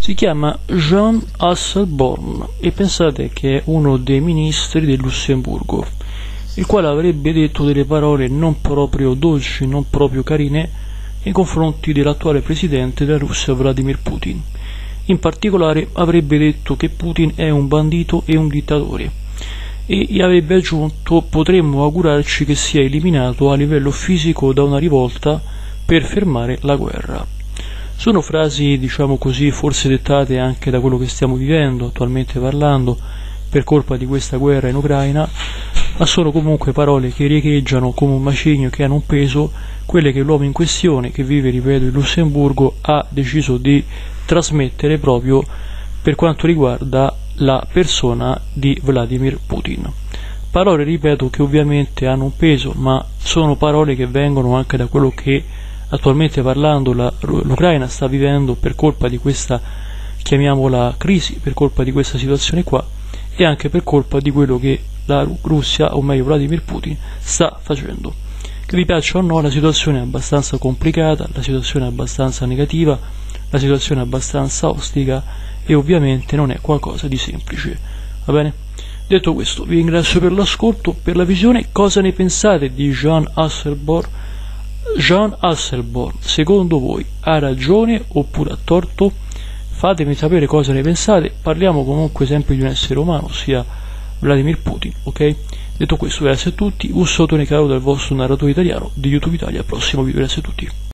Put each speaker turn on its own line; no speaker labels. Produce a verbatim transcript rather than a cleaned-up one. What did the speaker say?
Si chiama Jean Asselborn e pensate che è uno dei ministri del Lussemburgo, il quale avrebbe detto delle parole non proprio dolci, non proprio carine nei confronti dell'attuale presidente della Russia Vladimir Putin. In particolare avrebbe detto che Putin è un bandito e un dittatore e avrebbe aggiunto: potremmo augurarci che sia eliminato a livello fisico da una rivolta per fermare la guerra. Sono frasi, diciamo così, forse dettate anche da quello che stiamo vivendo, attualmente parlando, per colpa di questa guerra in Ucraina, ma sono comunque parole che riecheggiano come un macigno, che hanno un peso, quelle che l'uomo in questione, che vive, ripeto, in Lussemburgo, ha deciso di trasmettere proprio per quanto riguarda la persona di Vladimir Putin. Parole, ripeto, che ovviamente hanno un peso, ma sono parole che vengono anche da quello che attualmente parlando la, l'Ucraina sta vivendo per colpa di questa, chiamiamola, crisi, per colpa di questa situazione qua, e anche per colpa di quello che la Russia, o meglio Vladimir Putin, sta facendo. Che vi piaccia o no, la situazione è abbastanza complicata, la situazione è abbastanza negativa, la situazione è abbastanza ostica e ovviamente non è qualcosa di semplice. Va bene? Detto questo, vi ringrazio per l'ascolto, per la visione. Cosa ne pensate di Jean Asselborn? Jean Asselborn, secondo voi ha ragione oppure ha torto? Fatemi sapere cosa ne pensate. Parliamo comunque sempre di un essere umano, ossia Vladimir Putin, ok? Detto questo, grazie a tutti, un salutone caro dal vostro narratore italiano di YouTube Italia. Al prossimo video, grazie a tutti.